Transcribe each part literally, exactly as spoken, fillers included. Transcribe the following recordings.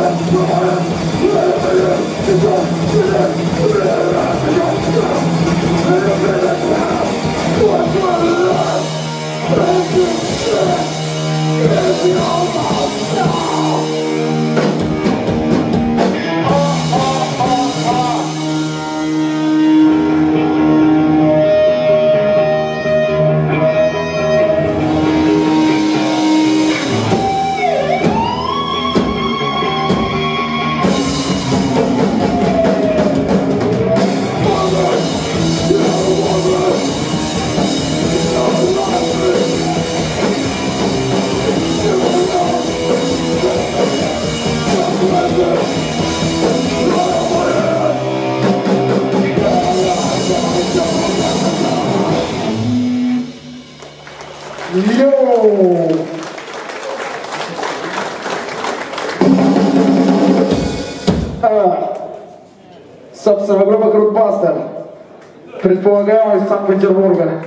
Собственно, группа Крутбастер, предполагаемо из Санкт-Петербурга.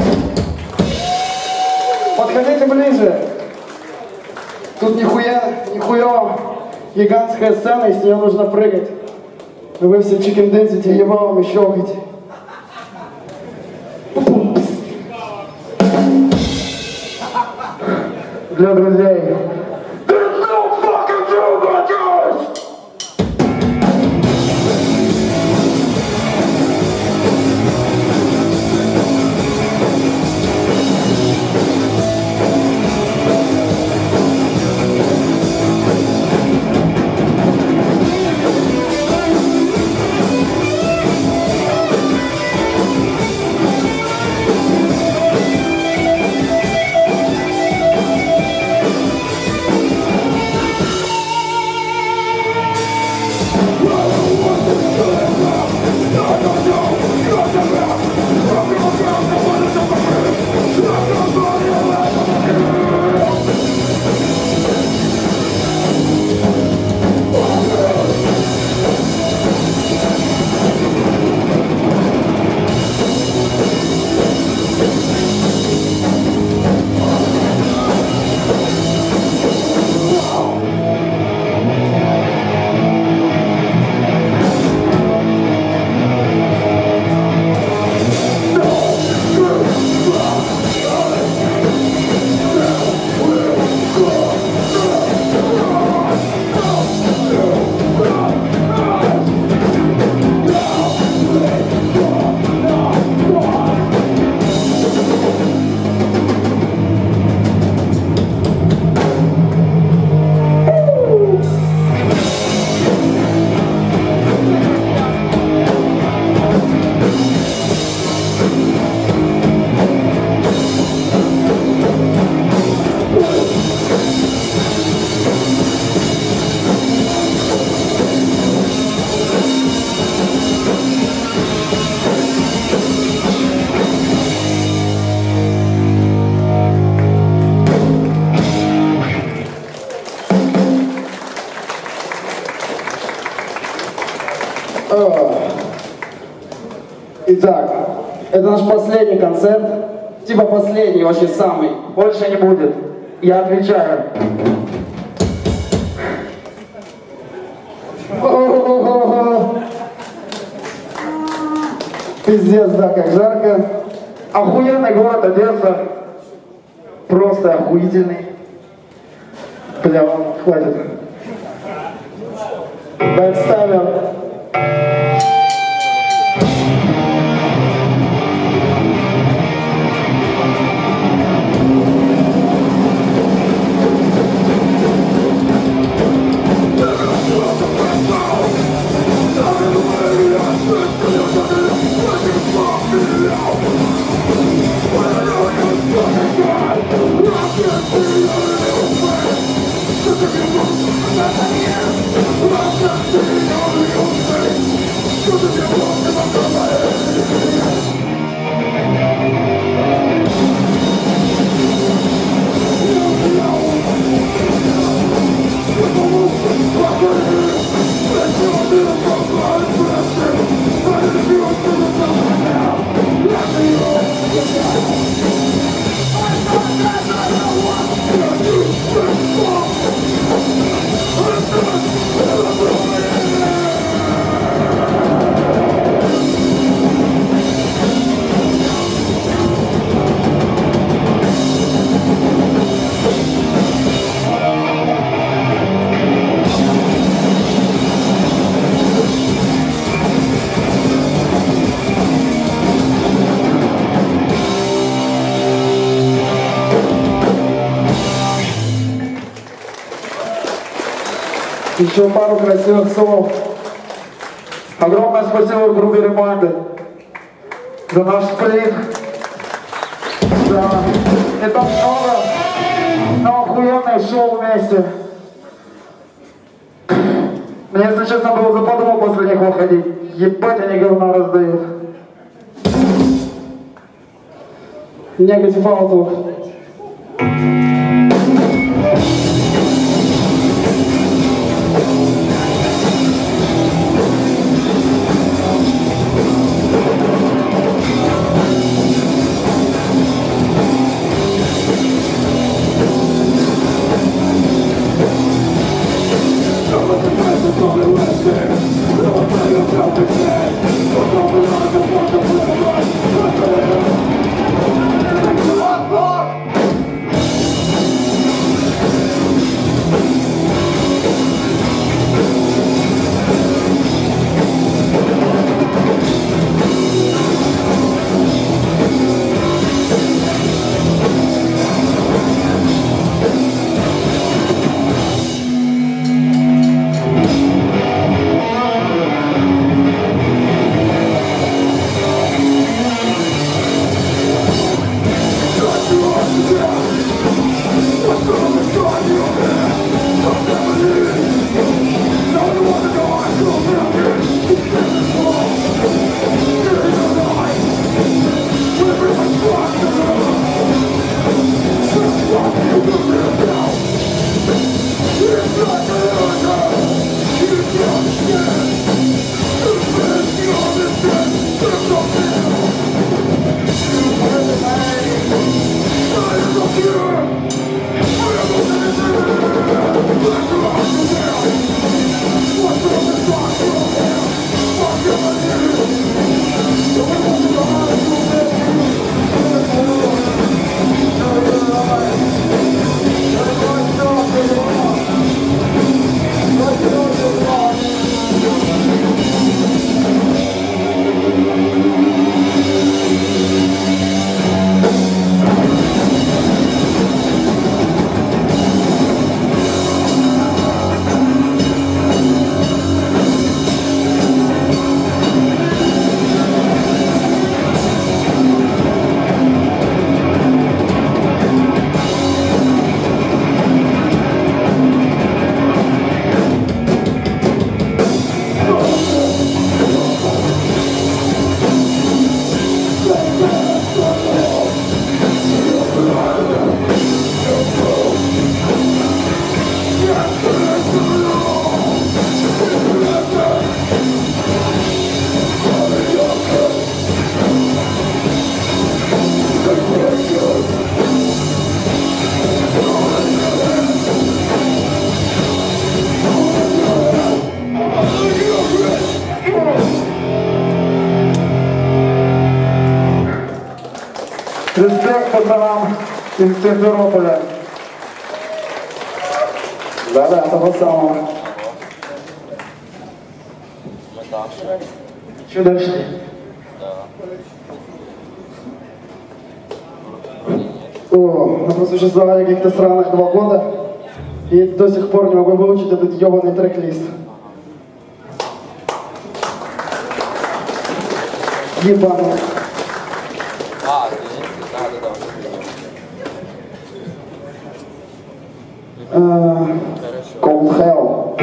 Подходите ближе. Тут нихуя, нихуя гигантская сцена, и с нее нужно прыгать. И вы все чикен-дэнсите, ебалом и щелкайте. Для друзей. Итак, это наш последний концерт, типа последний, вообще самый, больше не будет, я отвечаю. Пиздец, да, как жарко. Охуенный город Одесса, просто охуительный. Бля, ладно, хватит. Бэкстайлер. We'll be right back. Еще пару красивых слов. Огромное спасибо группе Ремонды за наш сплит. Да. Не так много, но охуенное шоу вместе. Мне, если честно, было западло после них выходить. Ебать, они говна раздают. Негатив ауту. Респект пацанам из Симферополя. Да-да, того самого. Что дальше? О, мы просуществовали в каких-то странах два года, и до сих пор не могу выучить этот ебаный трек-лист. Ебаный. А, да, да, да. Uh, Cold Hell.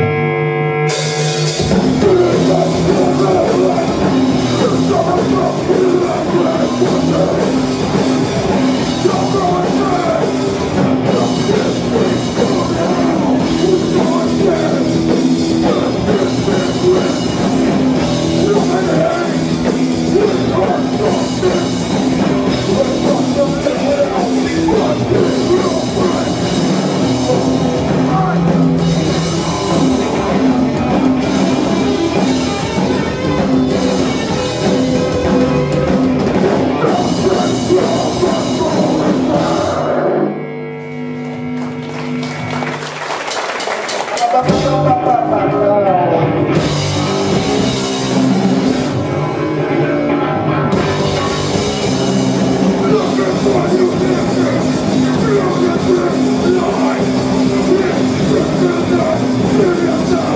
Life, life, life, life, life, life, life,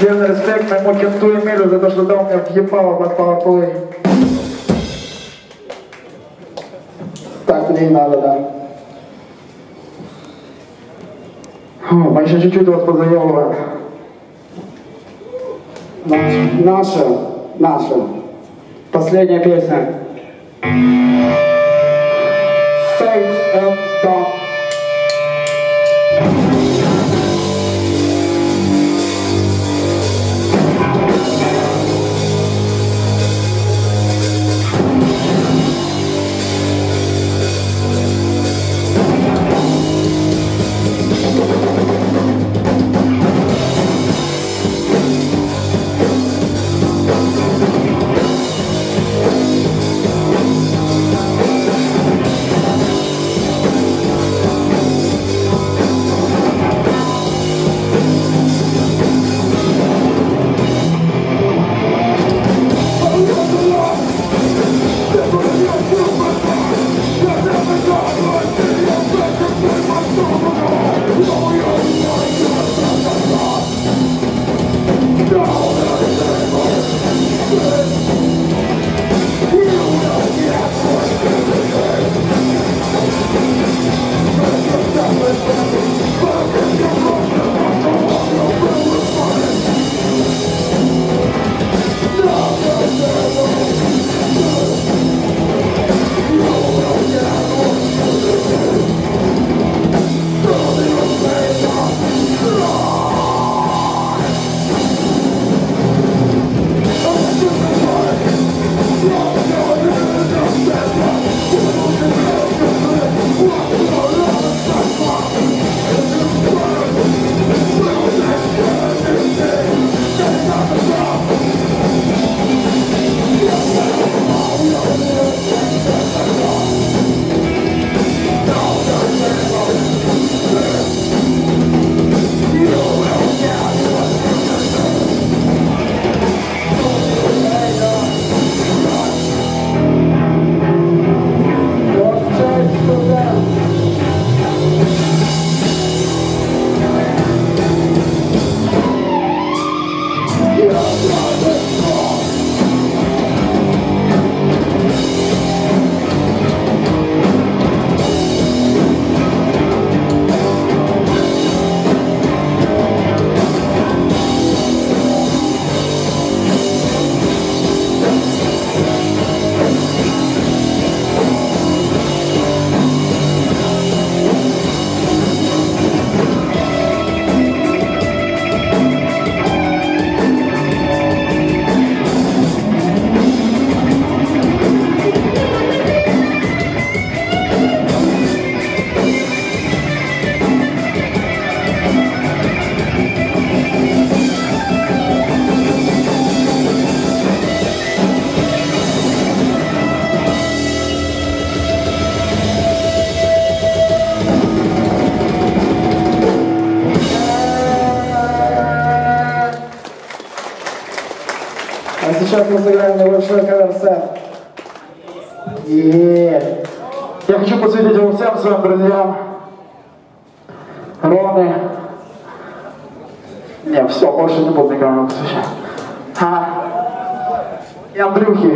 Отдельный респект моему кенту Эмилю за то, что дал мне въебало под пауэрплей. Так мне и надо, да. О, мы еще чуть-чуть вас позаебываем. Наша, наша. Последняя песня. Fate and Dawn. Сейчас мы сыграем небольшой кавер-сет. И я хочу посвятить его всем своим друзьям. Роме. Не, все, больше не буду никому посвящать. А. И Андрюхи.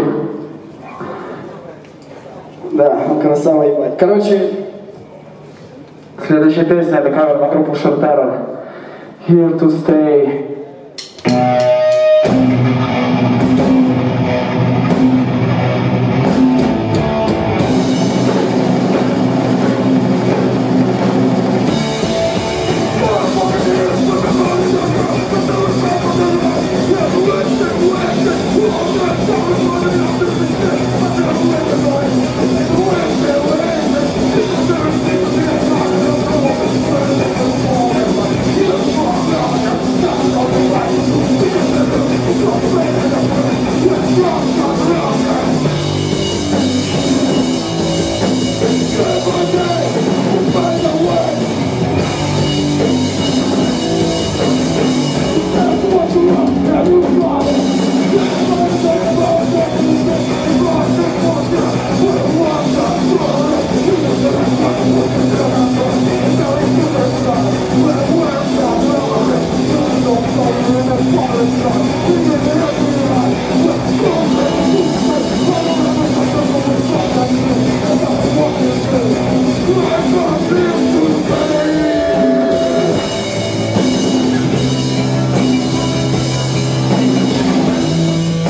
Да, он красава ебать. Короче, следующая песня — это кавер на группу Sheer Terror. Here to Stay. We'll be right back.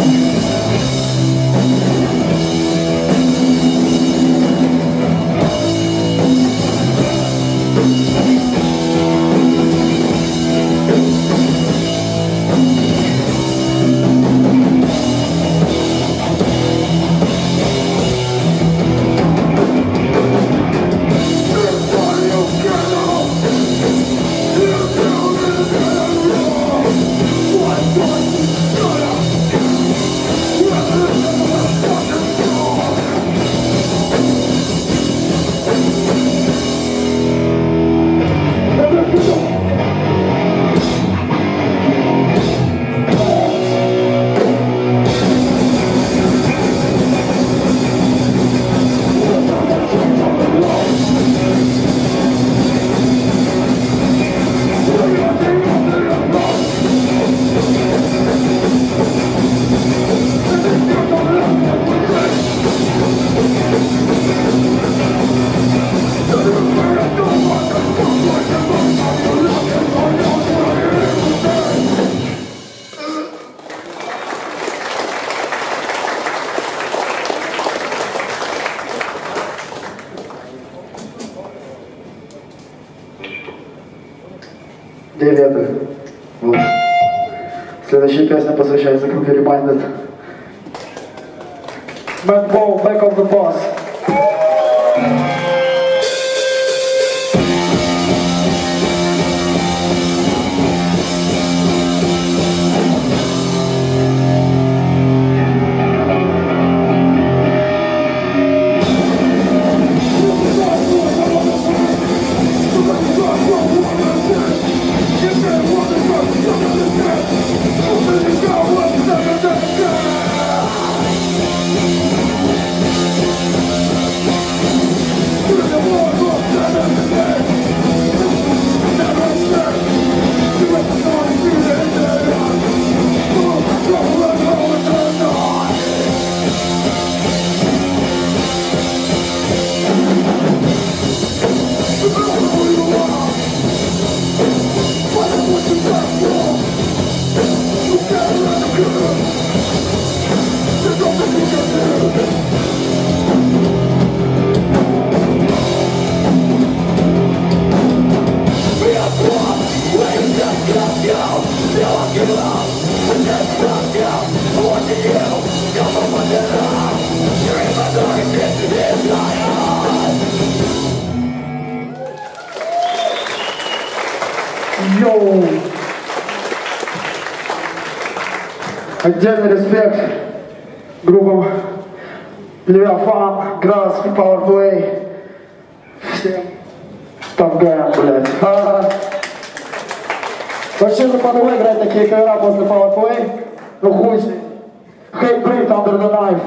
Девятых. Вот. Следующая песня посвящается группе Reminded. Matt Ball, Back of the Boss. Йоу! Отдельный респект группам Левиафан, Грасс и Powerplay. Всем Тавгая, блядь. А-а-а. Вообще западло играть такие кавера после Powerplay. Ну хуй с ним. Hatebreed, Under the Knife.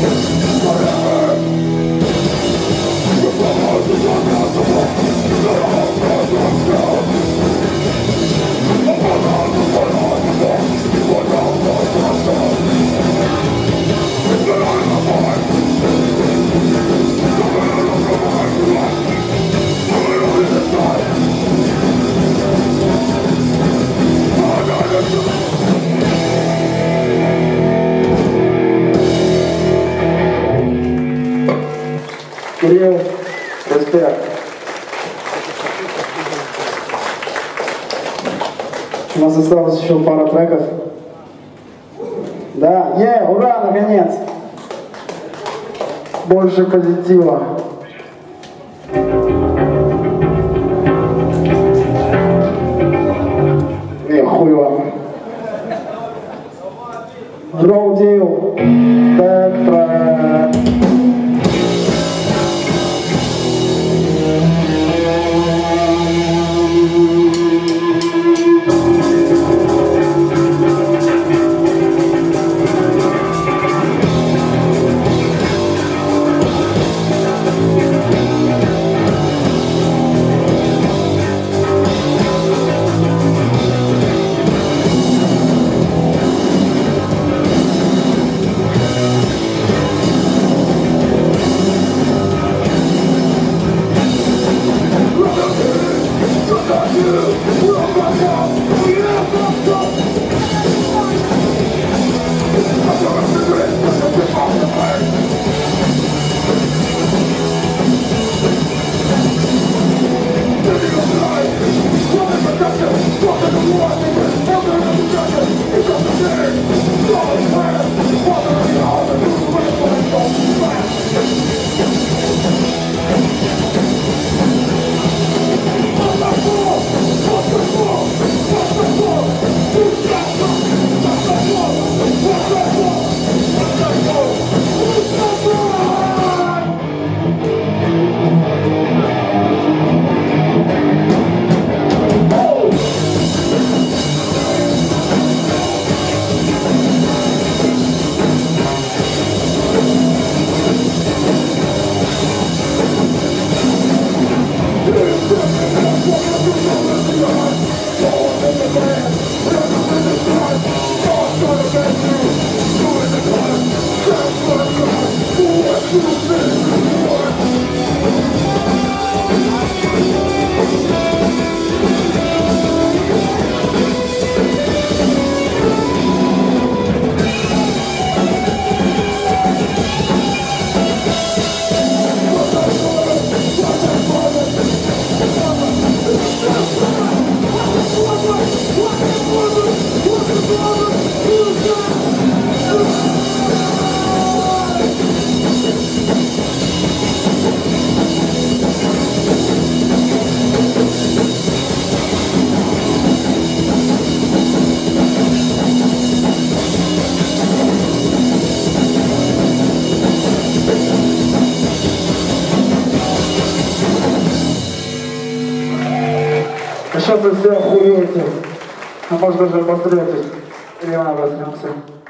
We're Респект. У нас осталось еще пара треков. Да, е, ура, наконец! Больше позитива. Не, хуй вам. Дроудил. Спектра. Сейчас вы все охуеете. А может даже обосретесь. Или мы обосремся.